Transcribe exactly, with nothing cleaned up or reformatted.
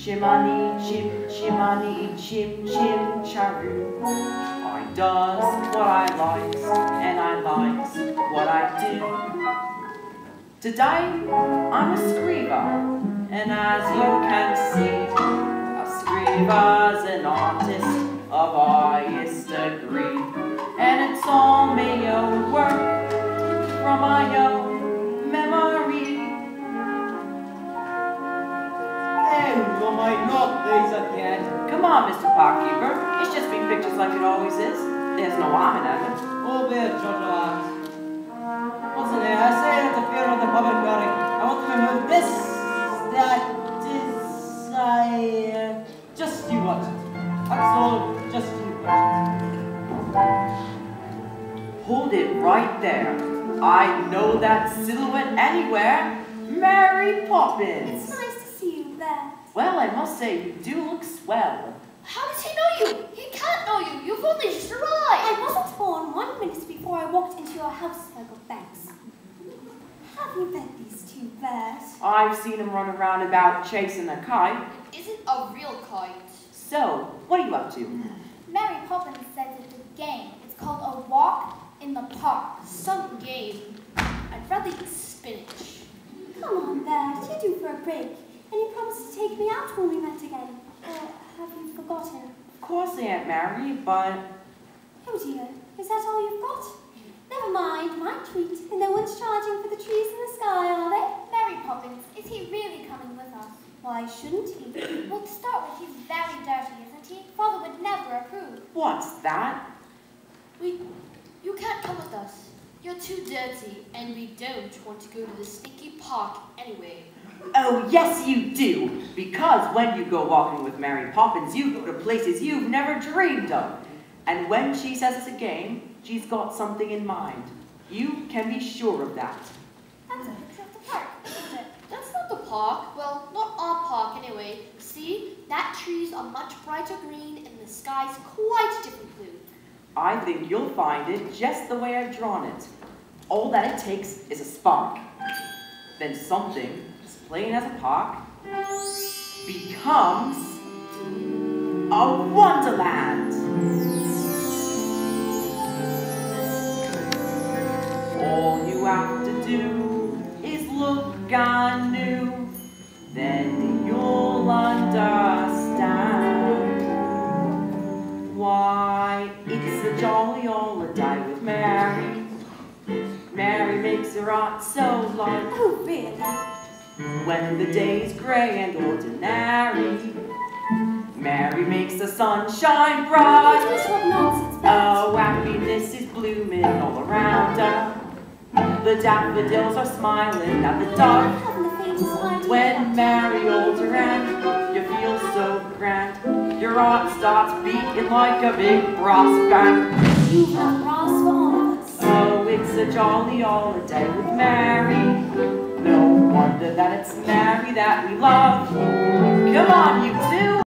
Chimney, chim, chimney, chim, chim, charoo. I does what I likes, and I likes what I do. Today, I'm a scriver, and as you can see, a scriver's an artist of highest degree. And it's all my own work, from my own memory. Oh, my, not these again. Come on, Mister Parkkeeper. It's just been pictures like it always is. There's no harm in it. Oh, dear, Judge Art. What's in there? I say to interfere with the public building. I want to remove this, that, is, I, uh, just you watch it. That's all, just you watch it. Hold it right there. I know that silhouette anywhere. Mary Poppins. It's nice to see you there. Well, I must say, you do look swell. How does he know you? He can't know you. You've only just arrived. I wasn't born one minute before I walked into your house, Michael Banks. Have you met these two bears? I've seen him run around about chasing a kite. It isn't a real kite. So, what are you up to? Mary Poppins says it's a game. It's called a walk in the park. Some game. I'd rather eat spinach. Come on, Bears, you're due for a break. And you promised to take me out when we met again. Or have you forgotten? Of course I am, Mary, but... Oh dear, is that all you've got? Never mind, my treat. And no one's charging for the trees in the sky, are they? Mary Poppins, is he really coming with us? Why shouldn't he? Well, to start with, he's very dirty, isn't he? Father would never approve. What's that? We, you can't come with us. You're too dirty, and we don't want to go to the stinky park anyway. Oh, yes you do, because when you go walking with Mary Poppins, you go to places you've never dreamed of. And when she says it's a game, she's got something in mind. You can be sure of that. That's a picture of the park, isn't it? That's not the park. Well, not our park anyway. See, that tree's a much brighter green, and the sky's quite a different blue. I think you'll find it just the way I've drawn it. All that it takes is a spark. Then something as plain as a park becomes a wonderland. All you have to do is look anew, then you'll understand why it's a jolly holiday with Mary. Mary makes her heart so light. Oh, really? When the day is grey and ordinary, Mary makes the sun shine bright. Just what nonsense, Bears. Oh, happiness is blooming all around her. The daffodils are smiling at the I dark. haven't the faintest idea. When Mary holds her hand, you feel so grand. Your heart starts beating like a big brass band. You have brass for all of us. Oh, it's a jolly holiday with Mary. No wonder that it's Mary that we love. Come on, you two.